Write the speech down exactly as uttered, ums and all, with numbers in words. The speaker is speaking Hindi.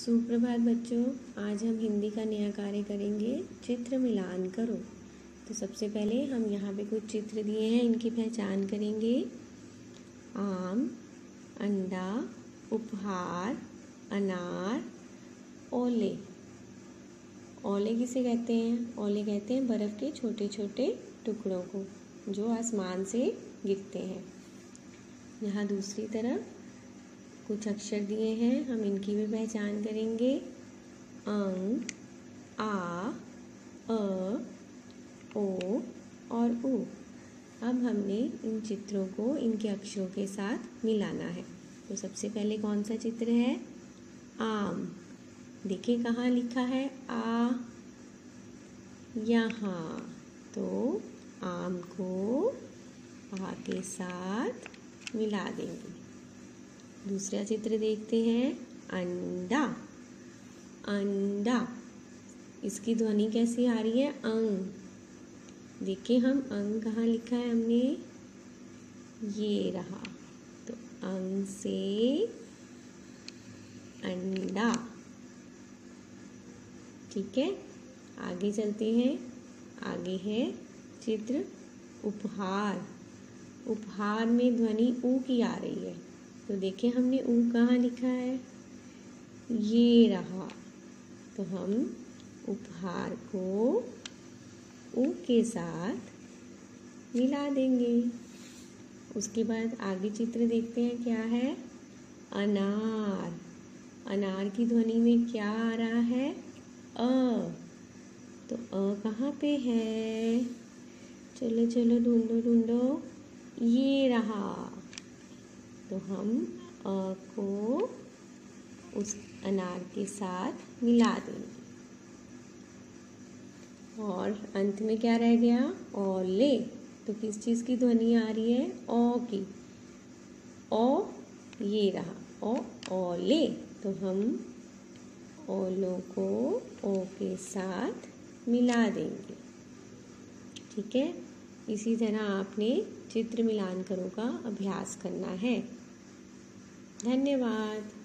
सुप्रभात बच्चों, आज हम हिंदी का नया कार्य करेंगे। चित्र मिलान करो। तो सबसे पहले हम यहाँ पे कुछ चित्र दिए हैं, इनकी पहचान करेंगे। आम, अंडा, उपहार, अनार, ओले। ओले किसे कहते हैं? ओले कहते हैं बर्फ़ के छोटे छोटे टुकड़ों को जो आसमान से गिरते हैं। यहाँ दूसरी तरफ कुछ अक्षर दिए हैं, हम इनकी भी पहचान करेंगे। अंग, आ, अ, ओ और उ। अब हमने इन चित्रों को इनके अक्षरों के साथ मिलाना है। तो सबसे पहले कौन सा चित्र है? आम। देखिए कहाँ लिखा है आ? यहाँ। तो आम को आ के साथ मिला देंगे। दूसरा चित्र देखते हैं। अंडा। अंडा, इसकी ध्वनि कैसी आ रही है? अंग। देखिए हम अंग कहाँ लिखा है हमने? ये रहा। तो अंग से अंडा। ठीक है, आगे चलते हैं। आगे है चित्र उपहार। उपहार में ध्वनि ऊ की आ रही है। तो देखिए हमने ऊ कहाँ लिखा है? ये रहा। तो हम उपहार को ऊ के साथ मिला देंगे। उसके बाद आगे चित्र देखते हैं, क्या है? अनार। अनार की ध्वनि में क्या आ रहा है? अ। तो अ कहाँ पे है? चलो चलो ढूंढो ढूंढो। ये रहा। तो हम अ को उस अनार के साथ मिला देंगे। और अंत में क्या रह गया? ओले। तो किस चीज़ की ध्वनि आ रही है? ओ की। ओ, ये रहा ओ, ओले। तो हम ओलों को ओ के साथ मिला देंगे। ठीक है, इसी तरह आपने चित्र मिलान करो का अभ्यास करना है। धन्यवाद।